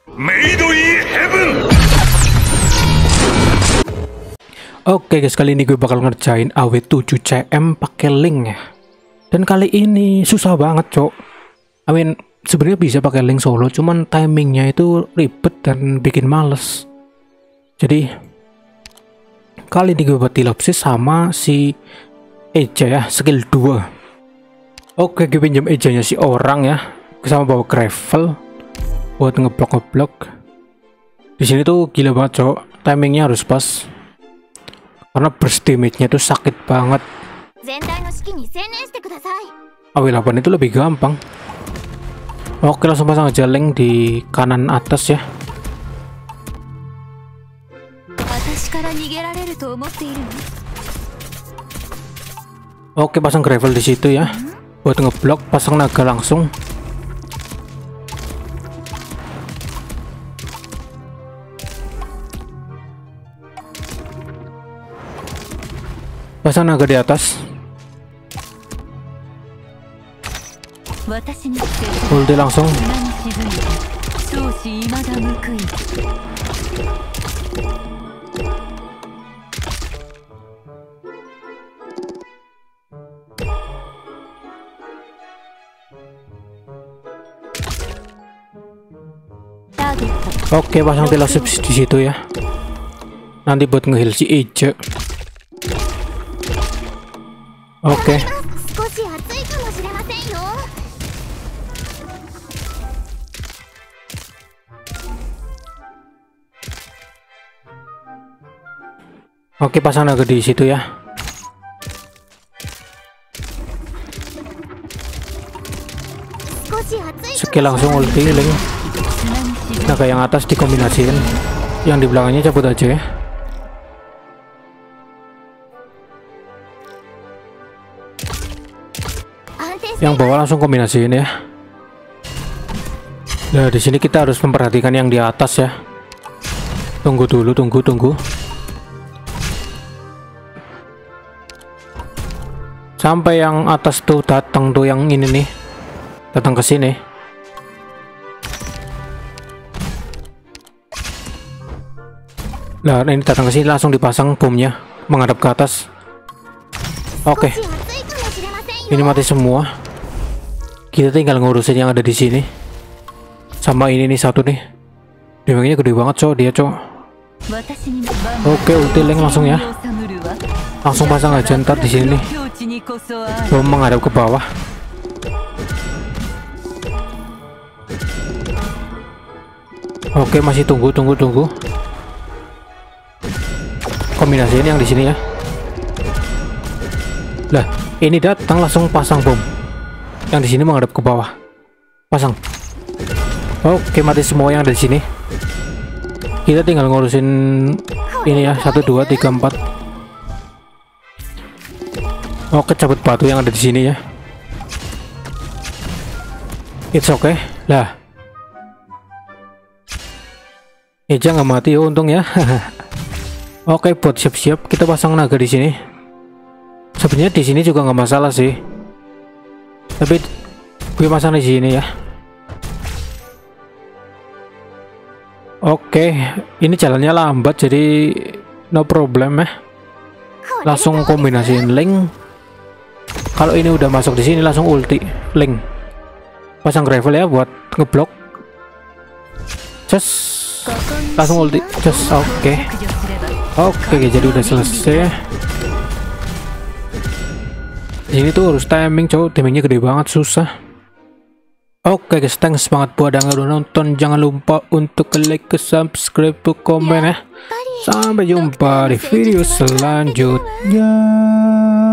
Made in heaven. Oke guys, kali ini gue bakal ngerjain AW7CM pakai link ya. Dan kali ini susah banget, cok. Sebenarnya bisa pakai link solo, cuman timingnya itu ribet dan bikin males. Jadi kali ini gue buat dilopsis sama si Eja ya, skill 2. Oke, gue pinjam Ejanya si orang ya, sama bawa gravel buat ngeblok. Di sini tuh gila banget, cok. Timingnya harus pas. Karena burst damage-nya tuh sakit banget. AW8 itu lebih gampang. Oke, langsung pasang aja link di kanan atas ya. Oke, pasang gravel di situ ya. Buat ngeblok, pasang naga langsung. Pasang naga di atas. Ulti langsung. Oke, pasang telesip di situ ya. Nanti buat nge-heal si Eja. Oke. Oke, pasang naga di situ ya. Skill langsung ulti link. Naga yang atas dikombinasikan, yang di belakangnya cabut aja ya. Yang bawah langsung kombinasiin ya. Nah, di sini kita harus memperhatikan yang di atas ya. Tunggu dulu, tunggu. Sampai yang atas tuh datang tuh, yang ini nih. Datang ke sini. Nah, ini datang ke sini langsung dipasang bomnya menghadap ke atas. Oke. Ini mati semua. Kita tinggal ngurusin yang ada di sini. Sama ini nih satu nih. Damage-nya gede banget, cok, dia, cok. Oke, ulti link langsung ya. Langsung pasang aja ntar di sini nih. Bom menghadap ke bawah. Oke, masih tunggu. Kombinasiin yang di sini ya. Lah, ini datang langsung pasang bom. Yang di sini menghadap ke bawah. Pasang. Oke, mati semua yang ada di sini. Kita tinggal ngurusin ini ya, 1 2 3 4. Oke, cabut batu yang ada di sini ya. It's okay. Lah. Eja nggak mati, oh, untung ya. Oke, buat siap-siap kita pasang naga di sini. Sebenarnya di sini juga nggak masalah sih. Tapi gue pasang di sini ya. Oke, ini jalannya lambat jadi no problem ya. Langsung kombinasiin link. Kalau ini udah masuk di sini langsung ulti link. Pasang gravel ya buat ngeblok. Just langsung ulti. Just oke. Oke, jadi udah selesai. Ini tuh harus timing, cowok. Timingnya gede banget, susah. Oke guys, thanks banget buat yang udah nonton. Jangan lupa untuk like, subscribe, komen ya. Sampai jumpa di video selanjutnya.